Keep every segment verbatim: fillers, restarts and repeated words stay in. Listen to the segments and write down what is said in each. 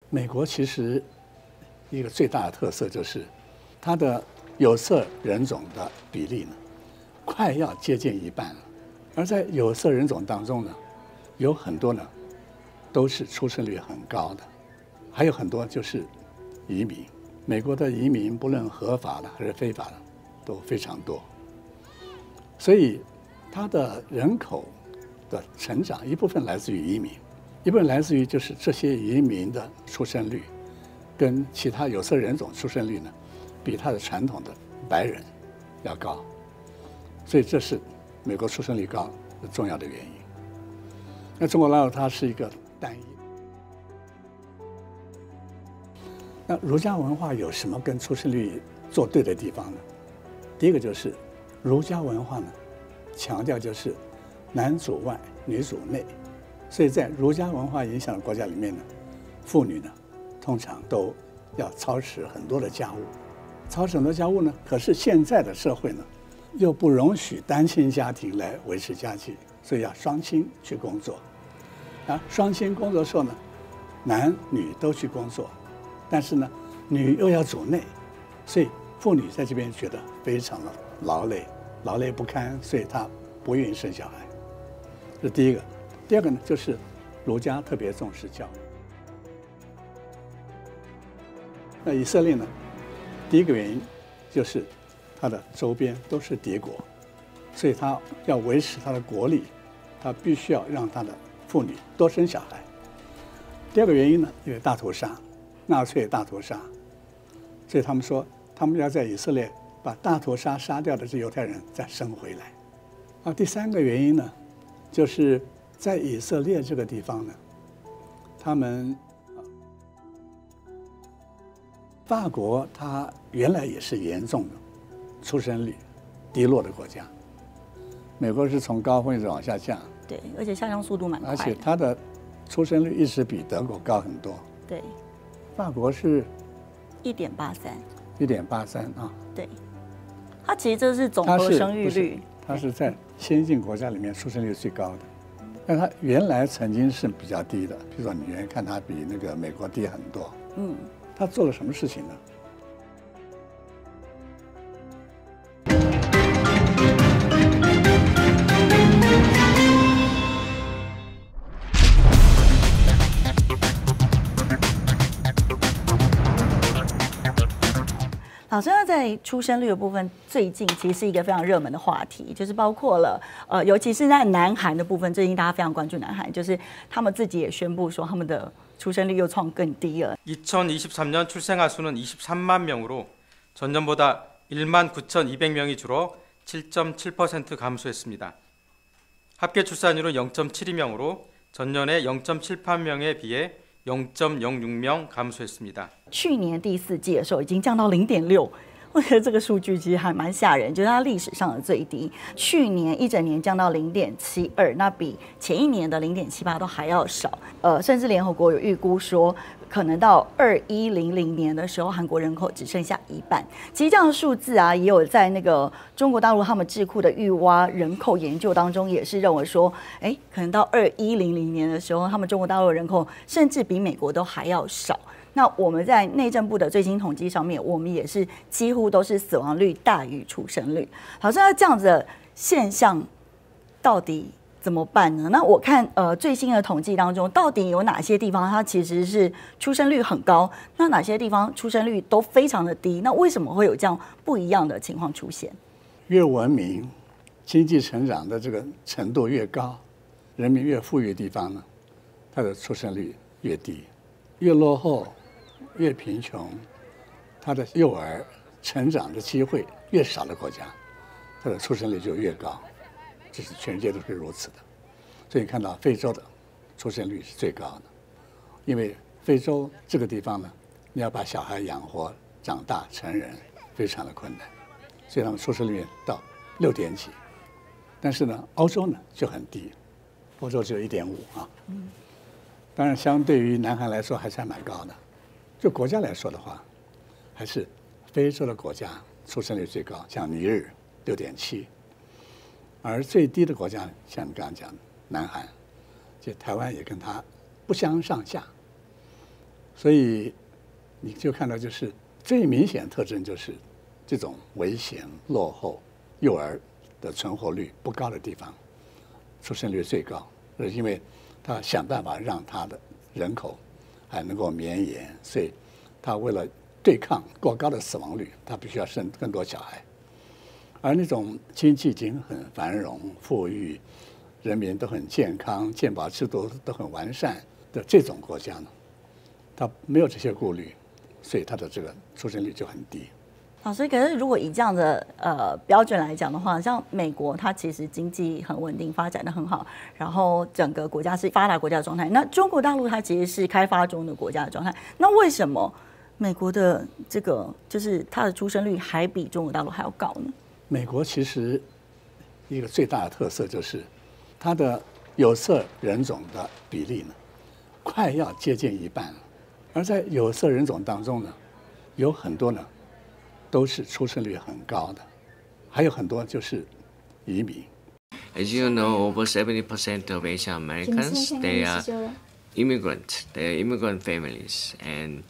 美国其实一个最大的特色就是它的有色人种的比例呢，快要接近一半了。而在有色人种当中呢，有很多呢都是出生率很高的，还有很多就是移民。美国的移民不论合法的还是非法的都非常多，所以它的人口的成长一部分来自于移民，一部分来自于就是这些移民的出生率跟其他有色人种出生率呢，比它的传统的白人要高，所以这是美国出生率高的重要的原因。那中国大陆它是一个单一。那儒家文化有什么跟出生率作对的地方呢？第一个就是儒家文化呢，强调就是男主外女主内，所以在儒家文化影响的国家里面呢，妇女呢通常都要操持很多的家务，操持很多家务呢，可是现在的社会呢又不容许单亲家庭来维持家计，所以要双亲去工作。啊，双亲工作的时候呢，男女都去工作，但是呢，女又要主内，所以妇女在这边觉得非常的劳累，劳累不堪，所以她不愿意生小孩。这是第一个。第二个呢，就是儒家特别重视教育。那以色列呢，第一个原因就是它的周边都是敌国，所以它要维持它的国力，它必须要让它的妇女多生小孩。第二个原因呢，因为大屠杀，纳粹大屠杀，所以他们说他们要在以色列把大屠杀杀掉的这犹太人再生回来。啊，第三个原因呢，就是在以色列这个地方呢，他们法国它原来也是严重的出生率低落的国家，美国是从高峰一直往下降， 对，而且下降速度蛮快的， 而且它的出生率一直比德国高很多。 对， 法国是一点八三， 一点八三啊。 对，它其实这是总和生育率， 它是在先进国家里面出生率最高的。但它原来曾经是比较低的，比如说你原来看它比那个美国低很多。 嗯， 它做了什么事情呢？ 老师，在出生率的部分，最近其实是一个非常熱門的話題，就是包括了呃，尤其是在南韓的部分，最近大家非常關注南韓，就是他們自己也宣布說，他們的出生率又創更低了。 이천이십삼 년 출생아 수는 이십삼만 명으로 전년보다 일만 구천이백 명이 줄어 칠 점 칠 퍼센트 감소했습니다. 합계 출산율은 영 점 칠이 명으로 전년의 영 점 칠팔 명에 비해 영 점 영육 명 감소했습니다. 去年第四季的时候已经降到零点六，我觉得这个数据其实还蛮吓人，就是它历史上的最低。去年一整年降到零点七二，那比前一年的零点七八都还要少。呃，甚至联合国有预估说，可能到二一零零年的时候，韩国人口只剩下一半。其实这样的数字啊，也有在那个中国大陆他们智库的预挖人口研究当中，也是认为说，哎，可能到二一零零年的时候，他们中国大陆的人口甚至比美国都还要少。那我们在内政部的最新统计上面，我们也是几乎都是死亡率大于出生率。好像这样子的现象，到底怎么办呢？那我看呃最新的统计当中，到底有哪些地方它其实是出生率很高，那哪些地方出生率都非常的低？那为什么会有这样不一样的情况出现？ 越文明、经济成长的这个程度越高，人民越富裕的地方呢，它的出生率越低；越落后、越贫穷，它的幼儿成长的机会越少的国家，它的出生率就越高。这是全世界都是如此的。所以你看到非洲的出生率是最高的，因为非洲这个地方呢，你要把小孩养活、长大成人非常的困难，所以他们出生率到六点几。但是呢，欧洲呢就很低，欧洲只有一点五啊。当然，相对于南韩来说还是还蛮高的。就国家来说的话，还是非洲的国家出生率最高，像尼日六点七，而最低的国家像你刚刚讲的南韩，就台湾也跟它不相上下。 所以你就看到就是最明显的特征就是这种危险、落后、幼儿的存活率不高的地方，出生率最高，是因为他想办法让他的人口还能够绵延，所以他为了对抗过高的死亡率，他必须要生更多小孩。而那种经济已经很繁荣、富裕，人民都很健康，健保制度都很完善的这种国家呢，他没有这些顾虑，所以他的这个出生率就很低。 老师，可是如果以这样的呃标准来讲的话，像美国，它其实经济很稳定，发展的很好，然后整个国家是发达国家的状态。那中国大陆它其实是开发中的国家的状态。那为什么美国的这个就是它的出生率还比中国大陆还要高呢？ 美国其实一个最大的特色就是它的有色人种的比例呢，快要接近一半了。而在有色人种当中呢，有很多呢都是出生率很高的，还有很多就是移民。 As you know, over seventy percent of Asian Americans, they are immigrant. They are immigrant families. And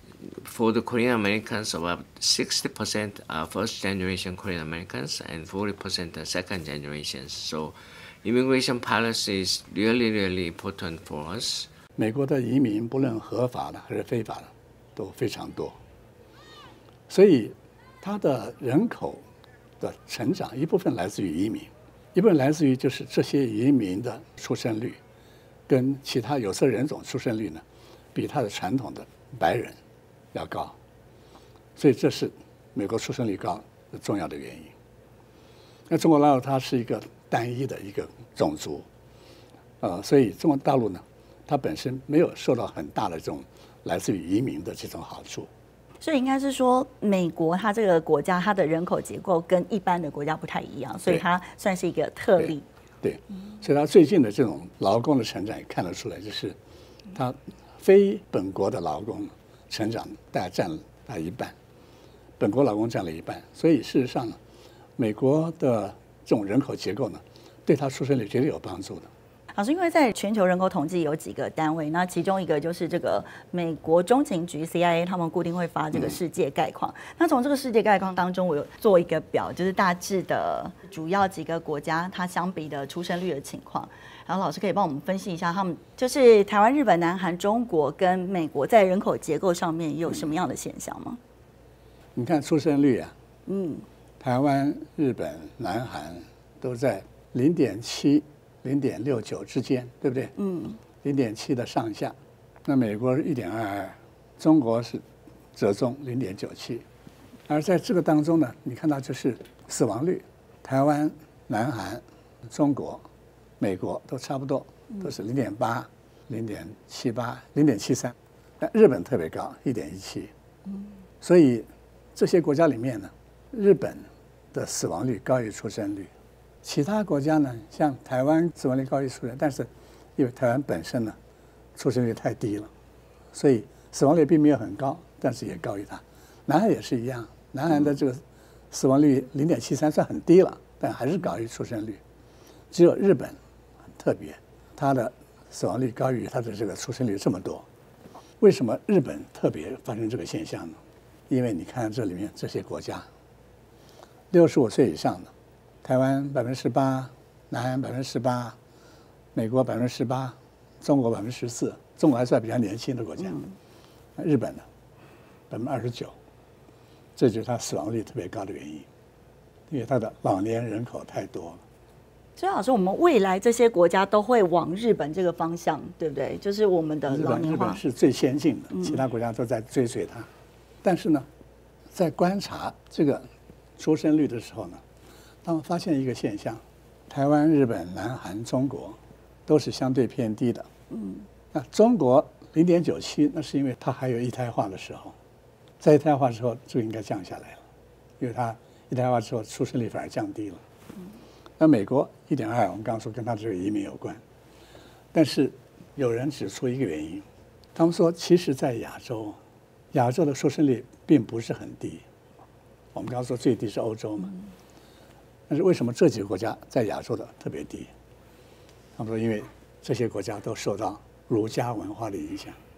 for the Korean Americans, about sixty percent are first generation Korean Americans and forty percent are second generations. So immigration policy is really, really important for us. 美国的移民不论合法的还是非法的都非常多，所以它的人口的成长一部分来自于移民，一部分来自于就是这些移民的出生率跟其他有色人种出生率呢，比它的传统的白人要高，所以这是美国出生率高的重要的原因。那中国大陆它是一个单一的一个种族，呃，所以中国大陆呢，它本身没有受到很大的这种来自于移民的这种好处。 所以应该是说，美国它这个国家它的人口结构跟一般的国家不太一样，所以它算是一个特例。 对，对所以它最近的这种劳工的成长也看得出来，就是它非本国的劳工成长大概占了大概一半，本国劳工占了一半。所以事实上呢，美国的这种人口结构呢，对它出生率绝对有帮助的。 老师，因为在全球人口统计有几个单位，那其中一个就是这个美国中情局 C I A， 他们固定会发这个世界概况。嗯、那从这个世界概况当中，我有做一个表，就是大致的主要几个国家它相比的出生率的情况。然后老师可以帮我们分析一下，他们就是台湾、日本、南韩、中国跟美国在人口结构上面有什么样的现象吗？ 你看出生率啊， 嗯， 台湾、日本、南韩都在零点七。零点六九之间，对不对？嗯，零点七的上下。那美国是一点二二，中国是折中零点九七。而在这个当中呢，你看到就是死亡率，台湾、南韩、中国、美国都差不多，都是零点八、零点七八、零点七三。但日本特别高，一点一七。嗯，所以这些国家里面呢，日本的死亡率高于出生率。其他国家呢，像台湾死亡率高于出生，但是因为台湾本身呢出生率太低了，所以死亡率并没有很高，但是也高于它。南韩也是一样，南韩的这个死亡率零点七三算很低了，但还是高于出生率。只有日本很特别，它的死亡率高于它的这个出生率这么多。为什么日本特别发生这个现象呢？因为你看这里面这些国家，六十五岁以上的。台湾百分之十八，南韩百分之十八，美国百分之十八，中国百分之十四，中国还算比较年轻的国家。嗯、日本呢，百分之二十九，这就是它死亡率特别高的原因，因为它的老年人口太多了。 所以老师，我们未来这些国家都会往日本这个方向，对不对？就是我们的老年化。 日本是最先进的，其他国家都在追随它。嗯、但是呢，在观察这个出生率的时候呢，他们发现一个现象，台湾、日本、南韩、中国都是相对偏低的。嗯，那中国零点九七，那是因为它还有一胎化的时候，在一胎化之后就应该降下来了，因为它一胎化之后出生率反而降低了。嗯，那美国一点二，我们刚刚说跟它这个移民有关，但是有人指出一个原因，他们说其实在亚洲，亚洲的出生率并不是很低，我们刚刚说最低是欧洲嘛。嗯，但是为什么这几个国家在亚洲的特别低？他们说，因为这些国家都受到儒家文化的影响，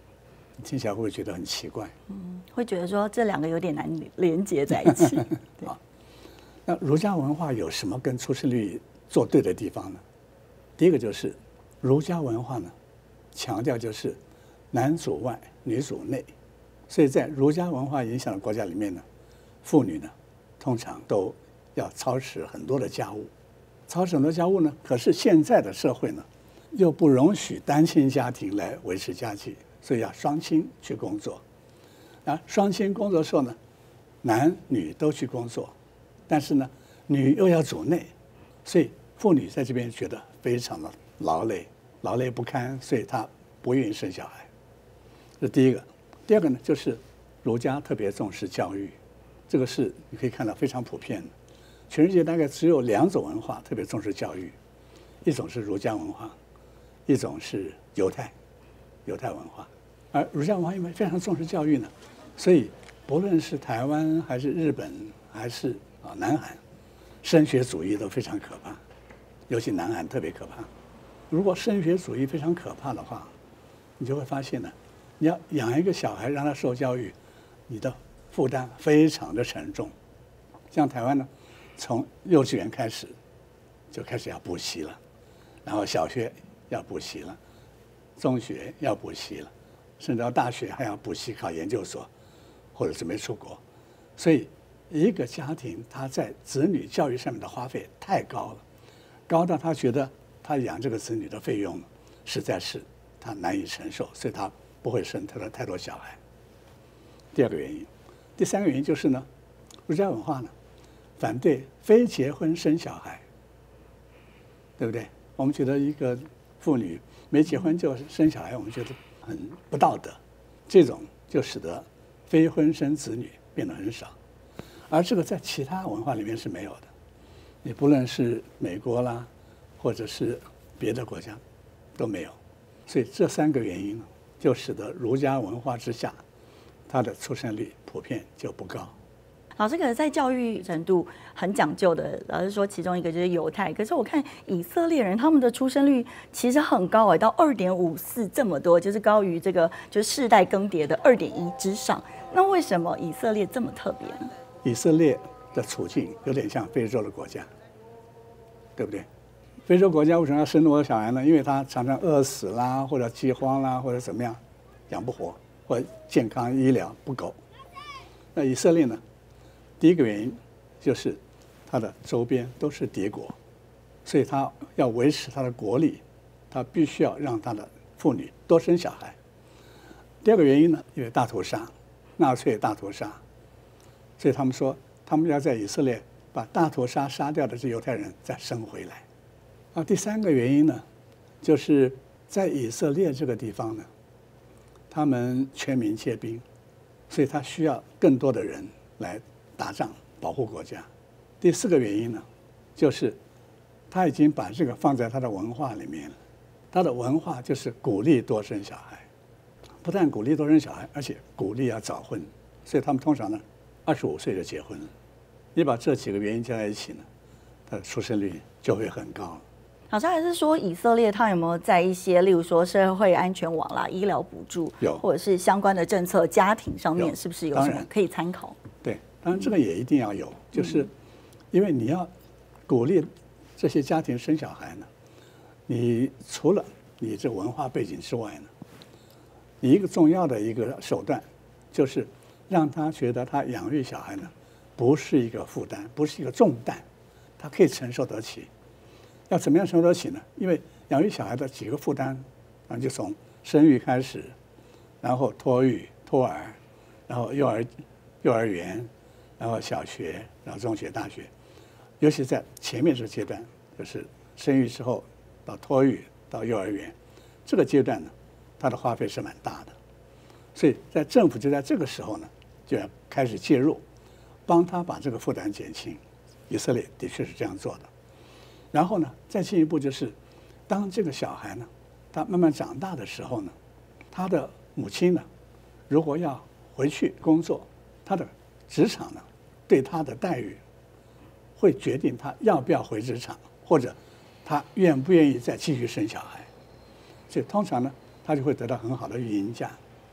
听起来会不会觉得很奇怪？ 嗯，会觉得说这两个有点难连接在一起。 啊，那儒家文化有什么跟出生率做对的地方呢？第一个就是儒家文化呢，强调就是男主外，女主内，所以在儒家文化影响的国家里面呢，妇女呢通常都要操持很多的家务，操持很多家务呢，可是现在的社会呢，又不容许单亲家庭来维持家计，所以要双亲去工作。啊，双亲工作的时候呢，男女都去工作，但是呢，女又要主内，所以妇女在这边觉得非常的劳累，劳累不堪，所以她不愿意生小孩。这第一个。第二个呢，就是儒家特别重视教育，这个是你可以看到非常普遍的。全世界大概只有两种文化特别重视教育，一种是儒家文化，一种是犹太犹太文化。而儒家文化因为非常重视教育呢，所以不论是台湾还是日本还是啊南韩，升学主义都非常可怕，尤其南韩特别可怕。如果升学主义非常可怕的话，你就会发现呢，你要养一个小孩让他受教育，你的负担非常的沉重。像台湾呢，从幼稚园开始就开始要补习了，然后小学要补习了，中学要补习了，甚至到大学还要补习考研究所，或者准备出国。所以一个家庭他在子女教育上面的花费太高了，高到他觉得他养这个子女的费用实在是他难以承受，所以他不会生太多太多小孩。第二个原因，第三个原因就是呢，儒家文化呢反对非结婚生小孩，对不对？我们觉得一个妇女没结婚就生小孩，我们觉得很不道德，这种就使得非婚生子女变得很少。而这个在其他文化里面是没有的，你不论是美国啦，或者是别的国家都没有。所以这三个原因呢，就使得儒家文化之下，它的出生率普遍就不高。 老师，可是在教育程度很讲究的，老师说其中一个就是犹太，可是我看以色列人他们的出生率其实很高哎，到二点五四这么多，就是高于这个就是世代更迭的二点一之上。那为什么以色列这么特别呢？ 以色列的处境有点像非洲的国家，对不对？非洲国家为什么要生那么多小孩呢？因为他常常饿死啦，或者饥荒啦，或者怎么样，养不活，或者健康医疗不够。那以色列呢？第一个原因就是它的周边都是敌国，所以它要维持它的国力，它必须要让它的妇女多生小孩。第二个原因呢，因为大屠杀，纳粹大屠杀，所以他们说他们要在以色列把大屠杀杀掉的这犹太人再生回来。啊，第三个原因呢，就是在以色列这个地方呢，他们全民皆兵，所以他需要更多的人来打仗保护国家。第四个原因呢，就是他已经把这个放在他的文化里面了。他的文化就是鼓励多生小孩，不但鼓励多生小孩，而且鼓励要早婚，所以他们通常呢，二十五岁就结婚了。你把这几个原因加在一起呢，他的出生率就会很高了。 老师还是说以色列它有没有在一些，例如说社会安全网啦、医疗补助， 有， 或者是相关的政策、家庭上面，是不是有什么可以参考？ 对，当然这个也一定要有，就是因为你要鼓励这些家庭生小孩呢，你除了你这文化背景之外呢，你一个重要的一个手段就是让他觉得他养育小孩呢不是一个负担，不是一个重担，他可以承受得起。要怎么样承受得起呢？因为养育小孩的几个负担，然后就从生育开始，然后托育、托儿，然后幼儿、幼儿园，然后小学，然后中学、大学，尤其在前面这个阶段，就是生育之后到托育到幼儿园这个阶段呢，它的花费是蛮大的，所以在政府就在这个时候呢，就要开始介入，帮他把这个负担减轻。以色列的确是这样做的。然后呢，再进一步就是，当这个小孩呢，他慢慢长大的时候呢，他的母亲呢，如果要回去工作，他的职场呢，对他的待遇，会决定他要不要回职场，或者他愿不愿意再继续生小孩。所以通常呢，他就会得到很好的育婴假，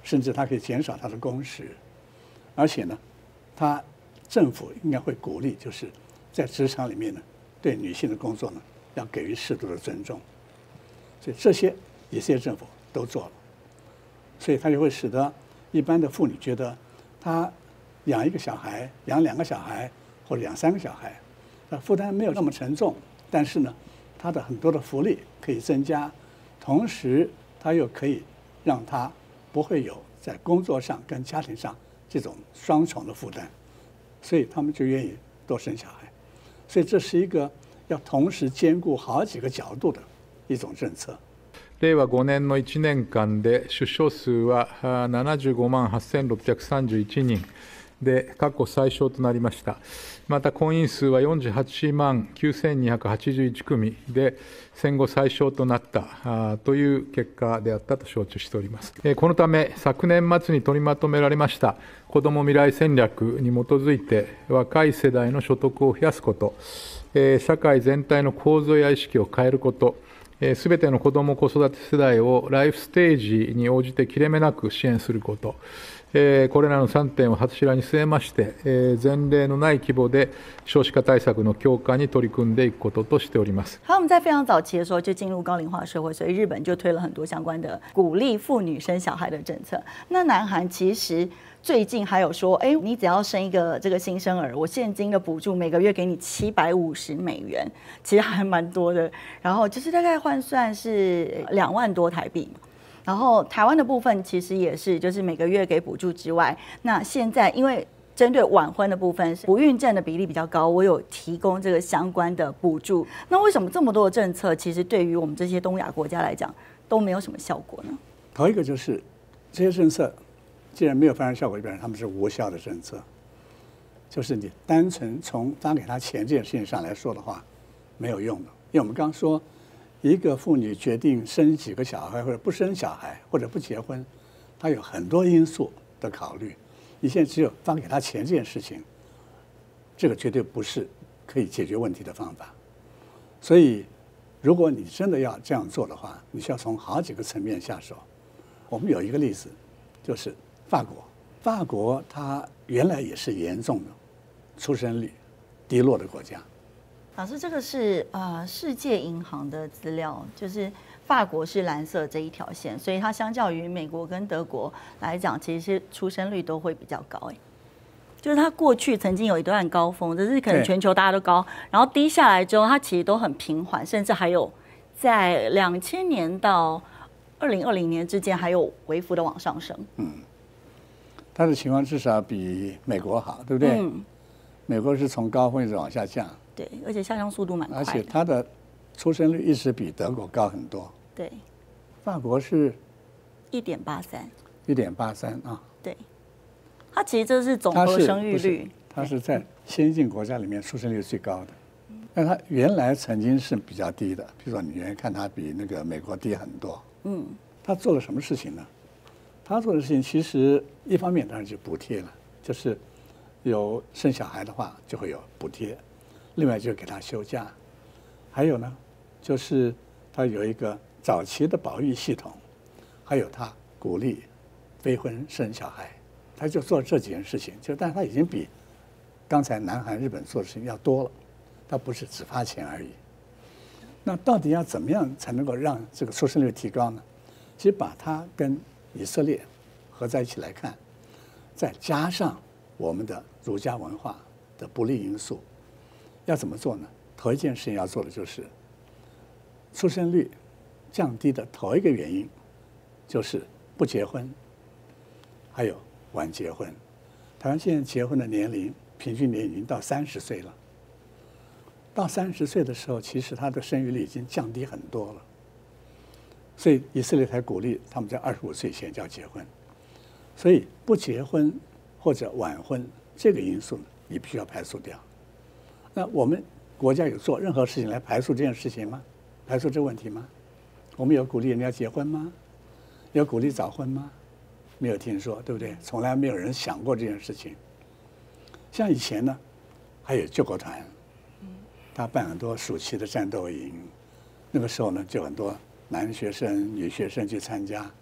甚至它可以减少它的工时，而且呢，它政府应该会鼓励，就是在职场里面呢，对女性的工作呢要给予适度的尊重。所以这些以色列政府都做了，所以它就会使得一般的妇女觉得，她养一个小孩、养两个小孩或者养三个小孩，那负担没有那么沉重，但是呢，她的很多的福利可以增加，同时她又可以让她不会有在工作上跟家庭上这种双重的负担，所以他们就愿意多生小孩。所以这是一个要同时兼顾好几个角度的一种政策。 令和ごねんのいちねんかんで出生数はななじゅうごまんはっせんろっぴゃくさんじゅういちにんで過去最少となりました。また婚姻数はよんじゅうはちまんきゅうせんにひゃくはちじゅういちくみで戦後最少となったという結果であったと承知しております。このため昨年末に取りまとめられました子ども未来戦略に基づいて若い世代の所得を増やすこと、社会全体の構造や意識を変えること、すべての子ども・子育て世代をライフステージに応じて切れ目なく支援すること、これらのさんてんを柱に据えまして、前例のない規模で少子化対策の強化に取り組んでいくこととしております。 他们在非常早期的时候就进入高龄化社会，所以日本就推了很多相关的鼓励妇女生小孩的政策。那南韩其实最近还有说，哎，你只要生一个这个新生儿，我现金的补助每个月给你七百五十美元，其实还蛮多的。然后就是大概换算是两万多台币。然后台湾的部分其实也是，就是每个月给补助之外，那现在因为针对晚婚的部分，不孕症的比例比较高，我有提供这个相关的补助。那为什么这么多的政策，其实对于我们这些东亚国家来讲都没有什么效果呢？ 头一个就是这些政策既然没有发生效果，就表示他们是无效的政策。就是你单纯从发给他钱这件事情上来说的话，没有用的。因为我们刚说，一个妇女决定生几个小孩或者不生小孩或者不结婚，她有很多因素的考虑。你现在只有发给她钱这件事情，这个绝对不是可以解决问题的方法。所以，如果你真的要这样做的话，你需要从好几个层面下手。我们有一个例子，就是法国。法国它原来也是严重的出生率低落的国家。 老师，这个是呃世界银行的资料，就是法国是蓝色这一条线，所以它相较于美国跟德国来讲，其实出生率都会比较高。哎，就是它过去曾经有一段高峰，只是可能全球大家都高，然后低下来之后，它其实都很平缓，甚至还有在两千年到二零二零年之间还有微幅的往上升。 嗯，它的情况至少比美国好，对不对？嗯，美国是从高峰一直往下降。 对，而且下降速度蛮快的， 而且它的出生率一直比德国高很多。 对， 法国是一点八三， 一点八三啊。 对，它其实这是总和生育率， 它是在先进国家里面出生率最高的。但它原来曾经是比较低的，比如说你原来看它比那个美国低很多。嗯，它做了什么事情呢？它做的事情其实一方面当然就补贴了，就是有生小孩的话就会有补贴。另外就是给他休假，还有呢，就是他有一个早期的保育系统，还有他鼓励非婚生小孩，他就做这几件事情。就但是他已经比刚才南韩、日本做的事情要多了，他不是只发钱而已。那到底要怎么样才能够让这个出生率提高呢？其实把它跟以色列合在一起来看，再加上我们的儒家文化的不利因素。要怎么做呢？头一件事情要做的就是出生率降低的头一个原因就是不结婚，还有晚结婚。台湾现在结婚的年龄平均年龄已经到三十岁了，到三十岁的时候，其实他的生育率已经降低很多了，所以以色列才鼓励他们在二十五岁前就要结婚。所以不结婚或者晚婚这个因素你必须要排除掉。那我们国家有做任何事情来排除这件事情吗？排除这个问题吗？我们有鼓励人家结婚吗？有鼓励早婚吗？没有听说，对不对？从来没有人想过这件事情。像以前呢，还有救国团，他办很多暑期的战斗营，那个时候呢，就很多男学生、女学生去参加，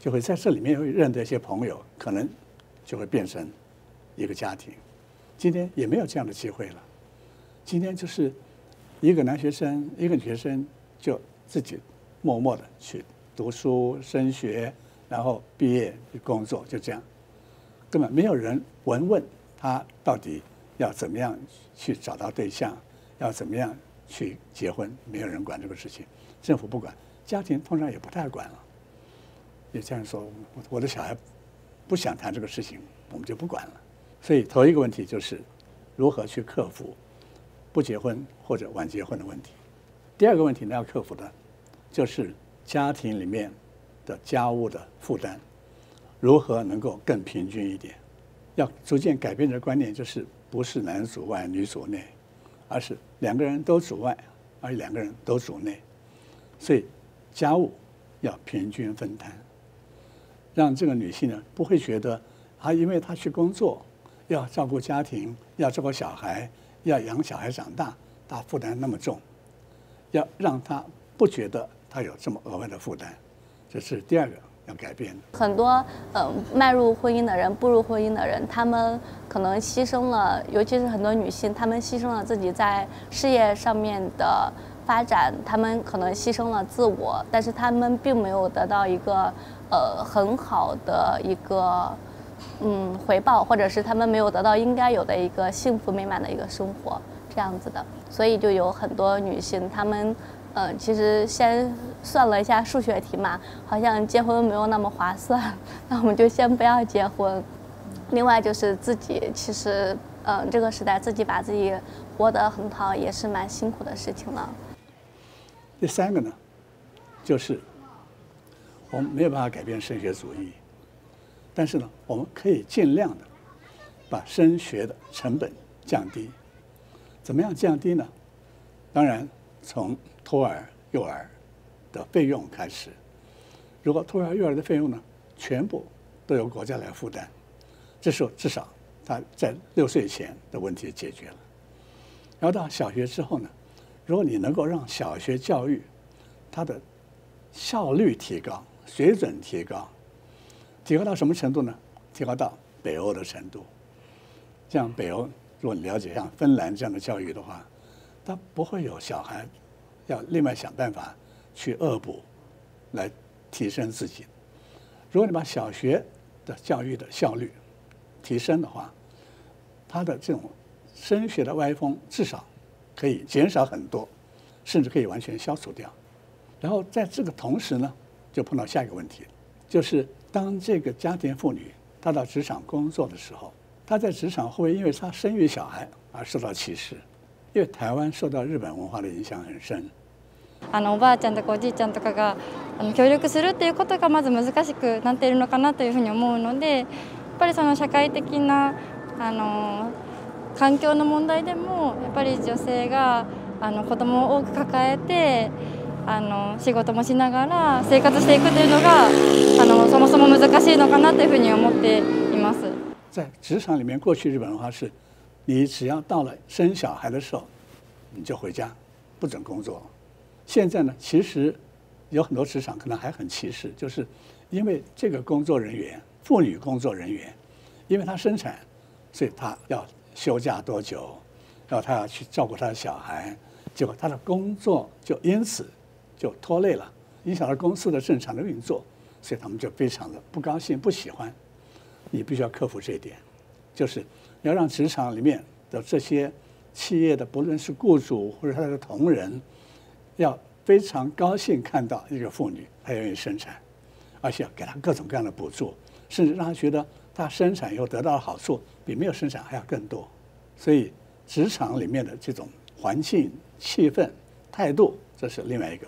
就会在这里面会认得一些朋友，可能就会变成一个家庭。今天也没有这样的机会了，今天就是一个男学生，一个女学生就自己默默的去读书、升学，然后毕业工作，就这样，根本没有人闻问他到底要怎么样去找到对象，要怎么样去结婚，没有人管这个事情，政府不管，家庭通常也不太管了。也这样说，我的小孩不想谈这个事情，我们就不管了。所以头一个问题就是如何去克服不结婚或者晚结婚的问题。第二个问题呢，要克服的就是家庭里面的家务的负担，如何能够更平均一点。要逐渐改变这个观念，就是不是男主外女主内，而是两个人都主外，而两个人都主内。所以家务要平均分摊，让这个女性呢不会觉得啊，因为她去工作，要照顾家庭，要照顾小孩，要养小孩长大，她负担那么重，要让她不觉得她有这么额外的负担，这是第二个要改变的。 很多呃迈入婚姻的人、步入婚姻的人，他们可能牺牲了，尤其是很多女性，她们牺牲了自己在事业上面的发展，她们可能牺牲了自我，但是她们并没有得到一个呃很好的一个嗯回报，或者是她们没有得到应该有的一个幸福美满的一个生活，这样子的。所以就有很多女性，她们呃其实先算了一下数学题嘛，好像结婚没有那么划算，那我们就先不要结婚。另外就是自己其实嗯、呃、这个时代自己把自己活得很好，也是蛮辛苦的事情了。 第三个呢，就是我们没有办法改变升学主义，但是呢，我们可以尽量的把升学的成本降低。怎么样降低呢？当然从托儿、幼儿的费用开始。如果托儿、幼儿的费用呢，全部都由国家来负担，这时候至少他在六岁前的问题解决了。然后到小学之后呢，如果你能够让小学教育它的效率提高、水准提高，提高到什么程度呢？提高到北欧的程度。像北欧，如果你了解像芬兰这样的教育的话，它不会有小孩要另外想办法去恶补来提升自己。如果你把小学的教育的效率提升的话，它的这种升学的歪风至少可以减少很多，甚至可以完全消除掉。然后在这个同时呢，就碰到下一个问题，就是当这个家庭妇女她到职场工作的时候，她在職場会不会因为她生育小孩而受到歧視？因为台湾受到日本文化的影響很深。 あのおばあちゃんとかおじいちゃんとかがあの協力するっていうことがまず難しくなっているのかなというふうに思うので、やっぱりその社会的なあの環境の問題でもやっぱり女性があの子供を多く抱えてあの仕事もしながら生活していくというのがあのそもそも難しいのかなというふうに思っています。 在职场里面，过去日本文化是，你只要到了生小孩的时候，你就回家，不准工作。现在呢，其实有很多职场可能还很歧视，就是因为这个工作人员，妇女工作人员，因为她生产，所以她要休假多久，然后她要去照顾她的小孩，结果她的工作就因此就拖累了，影响了公司的正常的运作，所以他们就非常的不高兴、不喜欢。你必须要克服这一点，就是要让职场里面的这些企业的，不论是雇主或者他的同仁，要非常高兴看到一个妇女她愿意生产，而且要给她各种各样的补助，甚至让她觉得她生产以后得到的好处比没有生产还要更多。所以职场里面的这种环境、气氛、态度，这是另外一个。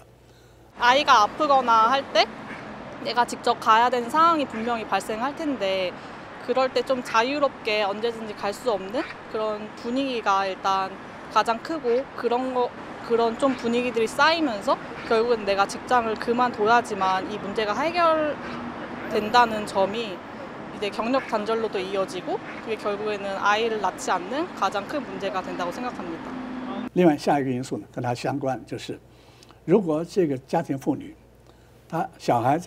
아이가 아프거나 할 때 내가 직접 가야 되는 상황이 분명히 발생할 텐데 그럴 때 좀 자유롭게 언제든지 갈 수 없는 그런 분위기가 일단 가장 크고 그런 거 그런 좀 분위기들이 쌓이면서 결국은 내가 직장을 그만둬야지만 이 문제가 해결된다는 점이 이제 경력 단절로도 이어지고 그게 결국에는 아이를 낳지 않는 가장 큰 문제가 된다고 생각합니다. 另外下一个因素呢，跟它相关，就是如果这个家庭妇女，她小孩在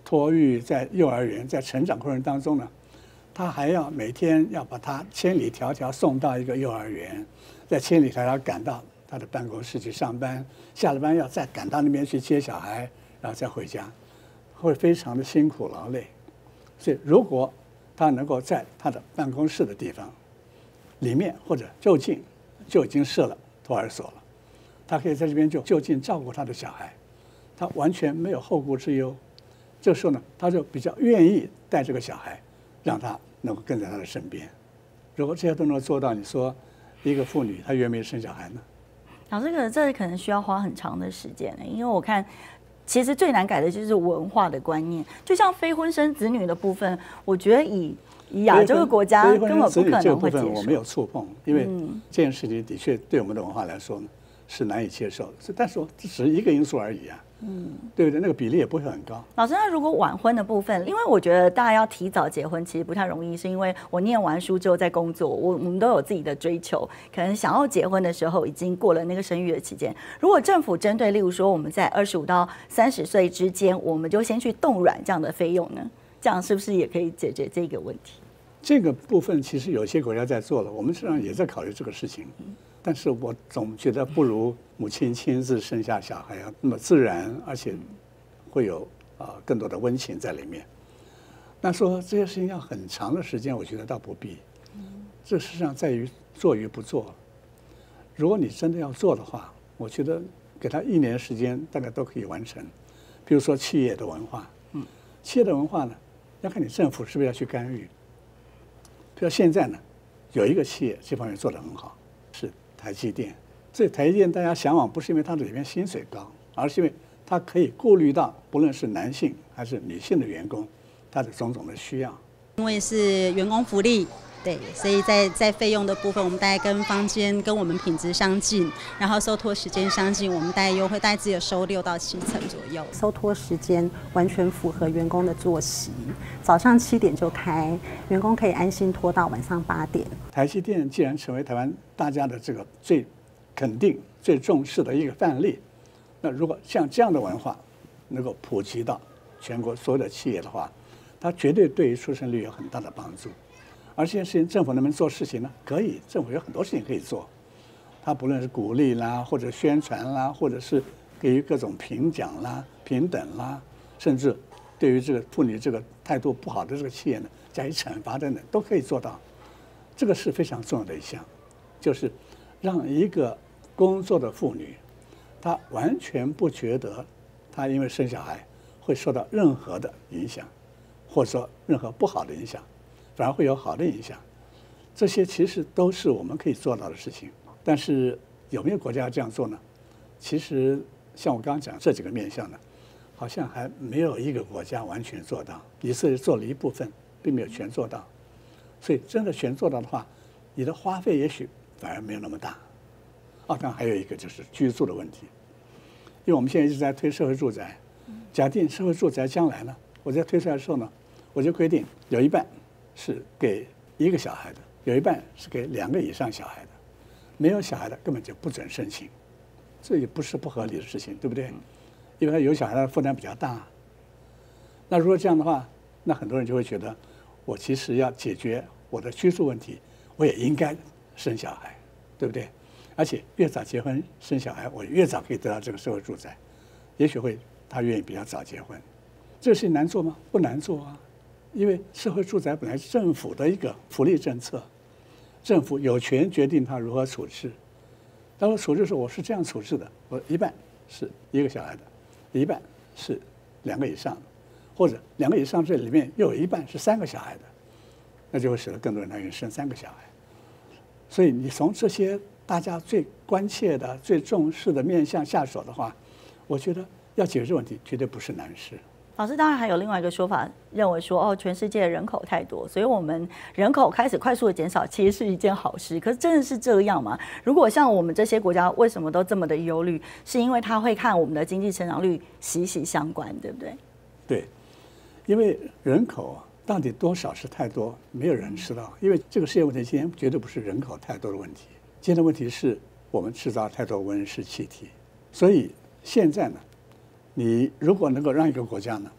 托育，在幼儿园，在成长过程当中呢，他还要每天要把他千里迢迢送到一个幼儿园，再千里迢迢赶到他的办公室去上班，下了班要再赶到那边去接小孩，然后再回家，会非常的辛苦劳累。所以如果他能够在他的办公室的地方里面或者就近就已经设了托儿所了，他可以在这边就就近照顾他的小孩，他完全没有后顾之忧。这时候呢，他就比较愿意带这个小孩，让他能够跟在他的身边。如果这些都能做到，你说一个妇女她愿不愿意生小孩呢？ 老师，可这可能需要花很长的时间，因为我看其实最难改的就是文化的观念，就像非婚生子女的部分，我觉得以以亚洲的国家根本不可能会接受。 我没有触碰，因为这件事情的确对我们的文化来说呢是难以接受的，但是这只是一个因素而已啊。嗯，对不对？那个比例也不会很高。 老师，那如果晚婚的部分，因为我觉得大家要提早结婚其实不太容易，是因为我念完书之后在工作，我我们都有自己的追求，可能想要结婚的时候已经过了那个生育的期间。如果政府针对，例如说我们在二十五到三十岁之间，我们就先去冻卵这样的费用呢，这样是不是也可以解决这个问题？ 这个部分其实有些国家在做了，我们实际上也在考虑这个事情。但是我总觉得不如母亲亲自生下小孩啊那么自然，而且会有啊更多的温情在里面。那说这些事情要很长的时间，我觉得倒不必。这实际上在于做与不做。如果你真的要做的话，我觉得给他一年时间大概都可以完成。比如说企业的文化，嗯，企业的文化呢，要看你政府是不是要去干预。比如现在呢，有一个企业这方面做得很好，是台积电。这台积电大家向往不是因为它里面薪水高，而是因为它可以顾虑到不论是男性还是女性的员工，他的种种的需要。 因为是员工福利，对，所以在在费用的部分，我们大概跟坊间跟我们品质相近，然后收托时间相近，我们大概优惠，大概只有收六到七成左右。 收托时间完全符合员工的作息，早上七点就开，员工可以安心拖到晚上八点。 台积电既然成为台湾大家的这个最肯定、最重视的一个范例，那如果像这样的文化能够普及到全国所有的企业的话，它绝对对于出生率有很大的帮助。而这件事情，政府能不能做事情呢？可以，政府有很多事情可以做。它不论是鼓励啦，或者宣传啦，或者是给予各种评奖啦、平等啦，甚至对于这个妇女这个态度不好的这个企业呢，加以惩罚等等，都可以做到。这个是非常重要的一项，就是让一个工作的妇女，她完全不觉得她因为生小孩会受到任何的影响，或者说任何不好的影响。反而会有好的影响，这些其实都是我们可以做到的事情。但是有没有国家这样做呢？其实像我刚刚讲这几个面向呢，好像还没有一个国家完全做到。以色列做了一部分，并没有全做到。所以真的全做到的话，你的花费也许反而没有那么大。啊，当然还有一个就是居住的问题，因为我们现在一直在推社会住宅。假定社会住宅将来呢，我在推出来的时候呢，我就规定有一半是给一个小孩的，有一半是给两个以上小孩的，没有小孩的根本就不准申请，这也不是不合理的事情，对不对？因为他有小孩的负担比较大。那如果这样的话，那很多人就会觉得，我其实要解决我的居住问题，我也应该生小孩，对不对？而且越早结婚生小孩，我越早可以得到这个社会住宅，也许会他愿意比较早结婚。这个事情难做吗？不难做啊。因为社会住宅本来是政府的一个福利政策，政府有权决定它如何处置。当我处置的时候，我是这样处置的：我一半是一个小孩的，一半是两个以上的，或者两个以上这里面又有一半是三个小孩的，那就会使得更多人他愿意生三个小孩。所以你从这些大家最关切的、最重视的面向下手的话，我觉得要解决这个问题绝对不是难事。 老师，当然还有另外一个说法，认为说哦，全世界人口太多，所以我们人口开始快速的减少，其实是一件好事。可是真的是这样吗？如果像我们这些国家为什么都这么的忧虑，是因为他会看我们的经济成长率息息相关，对不对？ 对，因为人口到底多少是太多，没有人知道。因为这个世界问题今天绝对不是人口太多的问题，今天的问题是我们制造太多温室气体。所以现在呢，你如果能够让一个国家呢，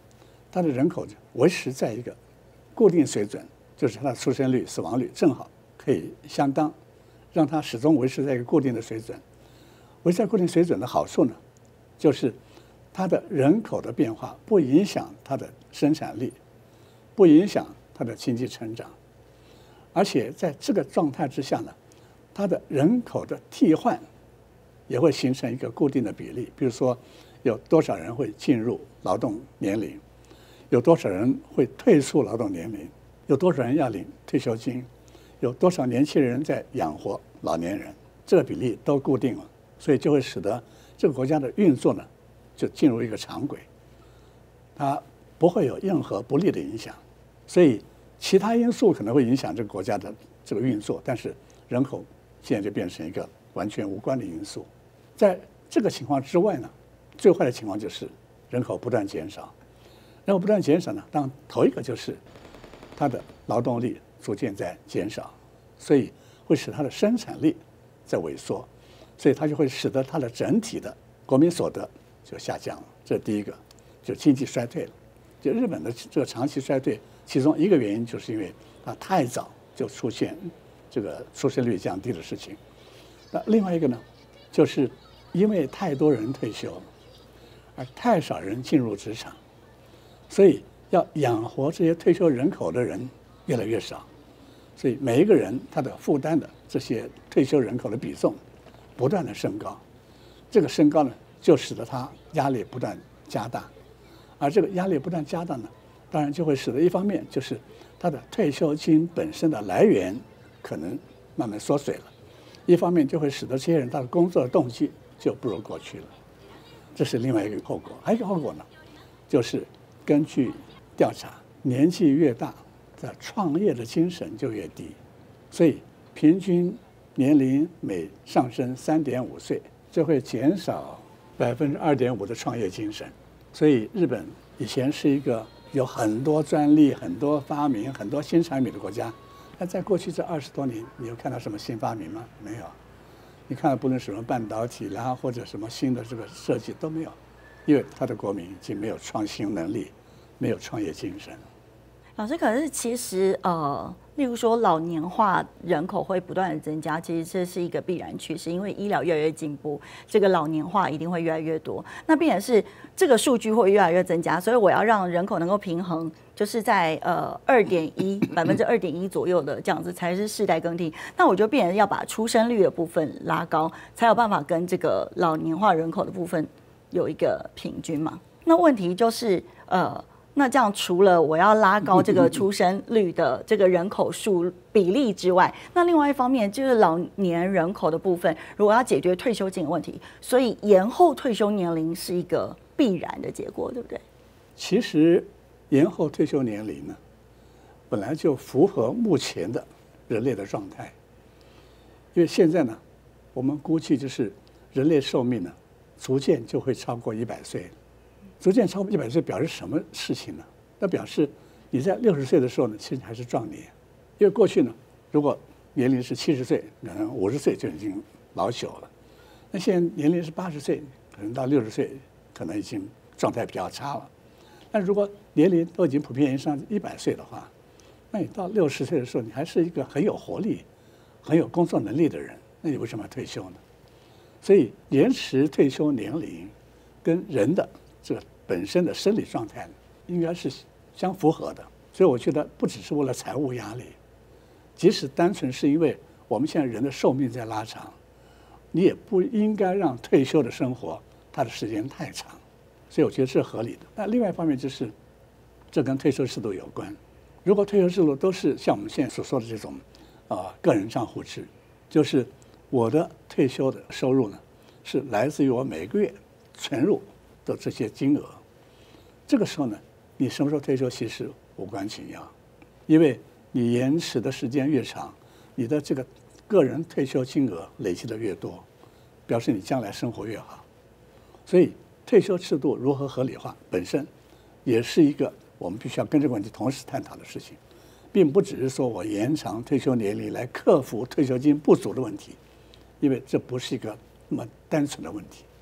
它的人口维持在一个固定水准，就是它的出生率、死亡率正好可以相当，让它始终维持在一个固定的水准。维持在固定水准的好处呢，就是它的人口的变化不影响它的生产力，不影响它的经济成长，而且在这个状态之下呢，它的人口的替换也会形成一个固定的比例。比如说，有多少人会进入劳动年龄，有多少人会退出劳动年龄，有多少人要领退休金，有多少年轻人在养活老年人，这个比例都固定了，所以就会使得这个国家的运作呢，就进入一个常轨，它不会有任何不利的影响。所以其他因素可能会影响这个国家的这个运作，但是人口现在就变成一个完全无关的因素。在这个情况之外呢，最坏的情况就是人口不断减少。人口不断减少呢，当然头一个就是它的劳动力逐渐在减少，所以会使它的生产力在萎缩，所以它就会使得它的整体的国民所得就下降了。这是第一个，就经济衰退了。就日本的这个长期衰退，其中一个原因就是因为它太早就出现这个出生率降低的事情。那另外一个呢，就是因为太多人退休，而太少人进入职场，所以要养活这些退休人口的人越来越少，所以每一个人他的负担的这些退休人口的比重不断的升高，这个升高呢，就使得他压力不断加大，而这个压力不断加大呢，当然就会使得一方面就是他的退休金本身的来源可能慢慢缩水了，一方面就会使得这些人他的工作的动机就不如过去了，这是另外一个后果。还有一个后果呢，就是根据调查，年纪越大，的创业的精神就越低，所以平均年龄每上升三点五岁，就会减少百分之二点五的创业精神。所以日本以前是一个有很多专利、很多发明、很多新产品的国家，那在过去这二十多年，你有看到什么新发明吗？没有。你看，不论什么半导体啦，或者什么新的这个设计都没有，因为他的国民已经没有创新能力，没有创业精神。 老师，可是其实呃，例如说老年化人口会不断的增加，其实这是一个必然趋势，因为医疗越来越进步，这个老年化一定会越来越多。那必然是这个数据会越来越增加，所以我要让人口能够平衡，就是在呃二点一百分之二点一左右的这样子，才是世代更替。那我就必然要把出生率的部分拉高，才有办法跟这个老年化人口的部分有一个平均嘛。那问题就是呃。那这样除了我要拉高这个出生率的这个人口数比例之外，那另外一方面就是老年人口的部分，如果要解决退休金的问题，所以延后退休年龄是一个必然的结果，对不对？ 其实延后退休年龄呢，本来就符合目前的人类的状态，因为现在呢，我们估计就是人类寿命呢，逐渐就会超过一百岁。逐渐超过一百岁表示什么事情呢？那表示你在六十岁的时候呢，其实还是壮年，因为过去呢，如果年龄是七十岁，可能五十岁就已经老朽了。那现在年龄是八十岁，可能到六十岁，可能已经状态比较差了。但如果年龄都已经普遍上一百岁的话，那你到六十岁的时候，你还是一个很有活力、很有工作能力的人，那你为什么要退休呢？所以延迟退休年龄跟人的这个本身的生理状态应该是相符合的，所以我觉得不只是为了财务压力，即使单纯是因为我们现在人的寿命在拉长，你也不应该让退休的生活它的时间太长，所以我觉得是合理的。那另外一方面就是，这跟退休制度有关。如果退休制度都是像我们现在所说的这种啊、呃、个人账户制，就是我的退休的收入呢是来自于我每个月存入的这些金额，这个时候呢，你什么时候退休其实无关紧要，因为你延迟的时间越长，你的这个个人退休金额累积的越多，表示你将来生活越好。所以退休制度如何合理化本身也是一个我们必须要跟这个问题同时探讨的事情，并不只是说我延长退休年龄来克服退休金不足的问题，因为这不是一个那么单纯的问题。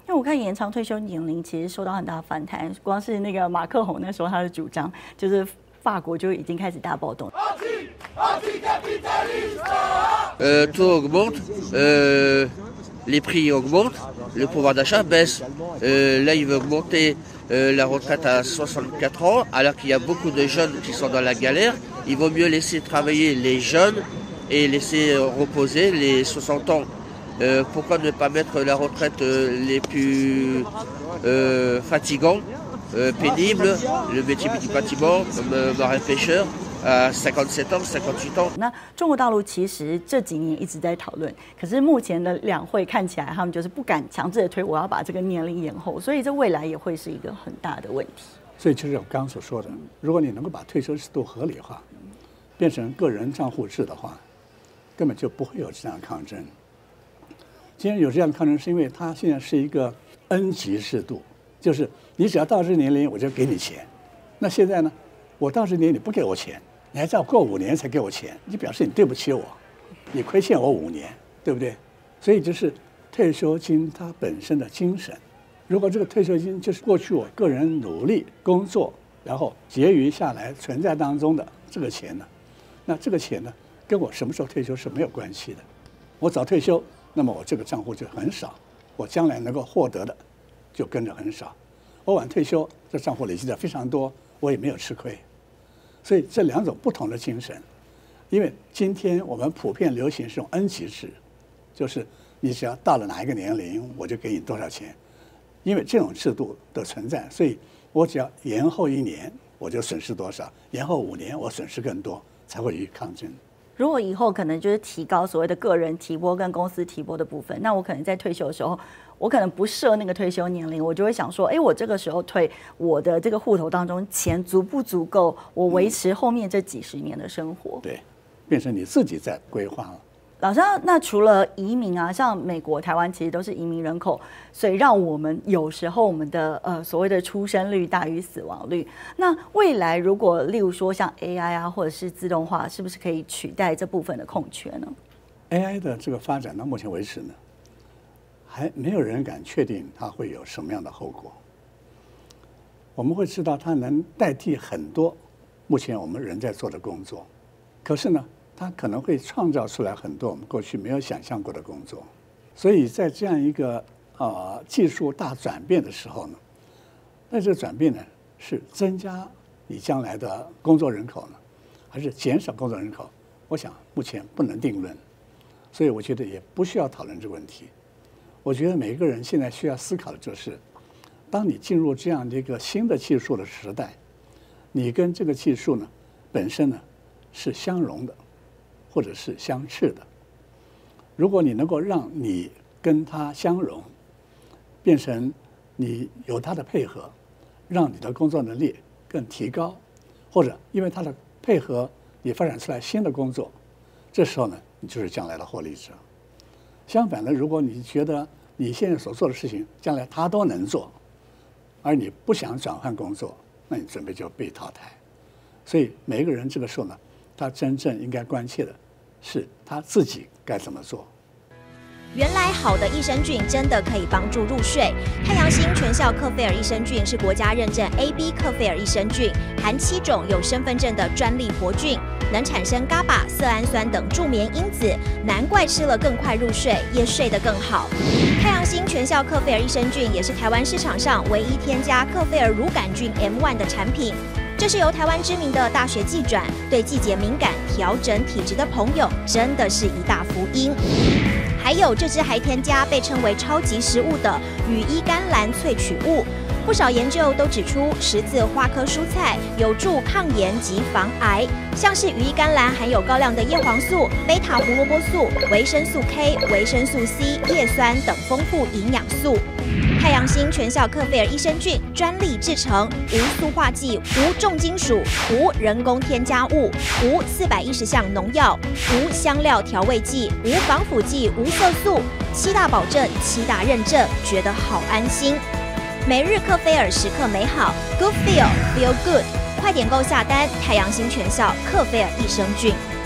因为我看延长退休年龄其实受到很大反弹，光是那个马克宏那时候他的主张，就是法国就已经开始大暴动。 Euh, tout augmente, euh, les prix augmentent, le pouvoir d'achat baisse. Euh, là, il veut augmenter euh, la retraite à soixante-quatre ans, alors qu'il y a beaucoup de jeunes qui sont dans la galère. Il vaut mieux laisser travailler les jeunes et laisser reposer les soixante ans. Euh, pourquoi ne pas mettre la retraite euh, les plus euh, fatigants, euh, pénibles, le métier du bâtiment, comme euh, marin-pêcheur, à cinquante-sept ans, cinquante-huit ans。 那中国大陆其实这几年一直在讨论，可是目前的两会看起来他们就是不敢强制的推，我要把这个年龄延后，所以这未来也会是一个很大的问题。 所以就是我刚刚所说的，如果你能够把退休制度合理化，变成个人账户制的话，根本就不会有这样的抗争。今天有这样的抗争，是因为它现在是一个 N 级制度，就是你只要到这个年龄，我就给你钱。那现在呢，我到这年龄你不给我钱，你还要过五年才给我钱，你表示你对不起我，你亏欠我五年，对不对？所以就是退休金它本身的精神。如果这个退休金就是过去我个人努力工作，然后结余下来存在当中的这个钱呢，那这个钱呢，跟我什么时候退休是没有关系的。我早退休，那么我这个账户就很少，我将来能够获得的就跟着很少。我晚退休，这账户累积的非常多，我也没有吃亏。所以这两种不同的精神，因为今天我们普遍流行是用 N 级制，就是你只要到了哪一个年龄，我就给你多少钱。因为这种制度的存在，所以我只要延后一年，我就损失多少；延后五年，我损失更多，才会予以抗争。 如果以后可能就是提高所谓的个人提拨跟公司提拨的部分，那我可能在退休的时候，我可能不设那个退休年龄，我就会想说，哎，我这个时候退，我的这个户头当中钱足不足够我维持后面这几十年的生活？ 对，变成你自己在规划了。 老师，那除了移民啊，像美国、台湾其实都是移民人口，所以让我们有时候我们的呃所谓的出生率大于死亡率。那未来如果例如说像 A I 啊，或者是自动化，是不是可以取代这部分的空缺呢 ？A I 的这个发展到目前为止呢，还没有人敢确定它会有什么样的后果。我们会知道它能代替很多目前我们人在做的工作，可是呢，它可能会创造出来很多我们过去没有想象过的工作，所以在这样一个呃技术大转变的时候呢，那这个转变呢是增加你将来的工作人口呢，还是减少工作人口？我想目前不能定论，所以我觉得也不需要讨论这个问题。我觉得每一个人现在需要思考的就是，当你进入这样的一个新的技术的时代，你跟这个技术呢本身呢是相容的。或者是相斥的。如果你能够让你跟它相融，变成你有它的配合，让你的工作能力更提高，或者因为它的配合，你发展出来新的工作，这时候呢，你就是将来的获利者。相反的，如果你觉得你现在所做的事情，将来他都能做，而你不想转换工作，那你准备就被淘汰。所以每一个人这个时候呢，他真正应该关切的是他自己该怎么做。 原来好的益生菌真的可以帮助入睡。太阳星全效克菲尔益生菌是国家认证 A B 克菲尔益生菌，含七种有身份证的专利活菌，能产生 G A B A、色氨酸等助眠因子，难怪吃了更快入睡，也睡得更好。太阳星全效克菲尔益生菌也是台湾市场上唯一添加克菲尔乳杆菌 M 一 的产品。这是由台湾知名的大学季转，对季节敏感、调整体质的朋友，真的是一大福音。还有这支还添加被称为超级食物的羽衣甘蓝萃取物，不少研究都指出，十字花科蔬菜有助抗炎及防癌，像是羽衣甘蓝含有高量的叶黄素、贝塔胡萝卜素、维生素 K、维生素 C、叶酸等丰富营养素。太阳星全效克菲尔益生菌专利制成，无塑化剂、无重金属、无人工添加物、无四百一十项农药、无香料调味剂、无防腐剂、无色素，七大保证、七大认证，觉得好安心。每日克菲尔时刻美好 ，Good Feel Feel Good， 快点购下单！太阳星全效克菲尔益生菌。